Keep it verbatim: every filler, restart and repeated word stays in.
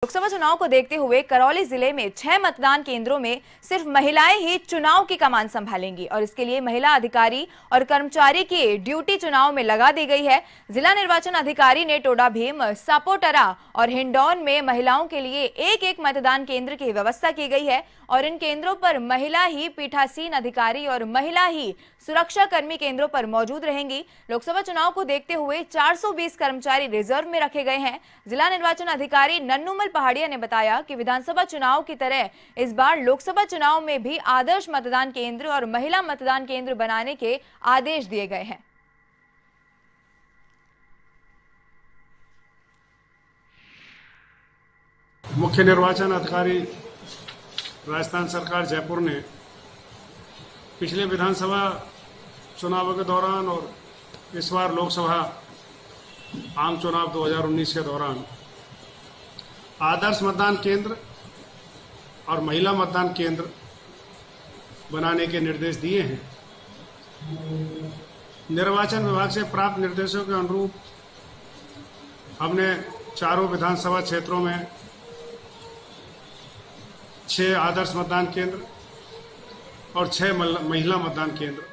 लोकसभा चुनाव को देखते हुए करौली जिले में छह मतदान केंद्रों में सिर्फ महिलाएं ही चुनाव की कमान संभालेंगी और इसके लिए महिला अधिकारी और कर्मचारी की ड्यूटी चुनाव में लगा दी गई है। जिला निर्वाचन अधिकारी ने टोडा भीम, सापोटरा और हिंडौन में महिलाओं के लिए एक एक मतदान केंद्र की व्यवस्था की गई है और इन केंद्रों पर महिला ही पीठासीन अधिकारी और महिला ही सुरक्षा कर्मी केंद्रों पर मौजूद रहेंगी। लोकसभा चुनाव को देखते हुए चार सौ बीस कर्मचारी रिजर्व में रखे गए हैं। जिला निर्वाचन अधिकारी नन्नूमल पहाड़िया ने बताया कि विधानसभा चुनाव की तरह इस बार लोकसभा चुनाव में भी आदर्श मतदान केंद्र और महिला मतदान केंद्र बनाने के आदेश दिए गए हैं। मुख्य निर्वाचन अधिकारी राजस्थान सरकार जयपुर ने पिछले विधानसभा चुनाव के दौरान और इस बार लोकसभा आम चुनाव दो हज़ार उन्नीस के दौरान आदर्श मतदान केंद्र और महिला मतदान केंद्र बनाने के निर्देश दिए हैं। निर्वाचन विभाग से प्राप्त निर्देशों के अनुरूप हमने चारों विधानसभा क्षेत्रों में छह आदर्श मतदान केंद्र और छह महिला मतदान केंद्र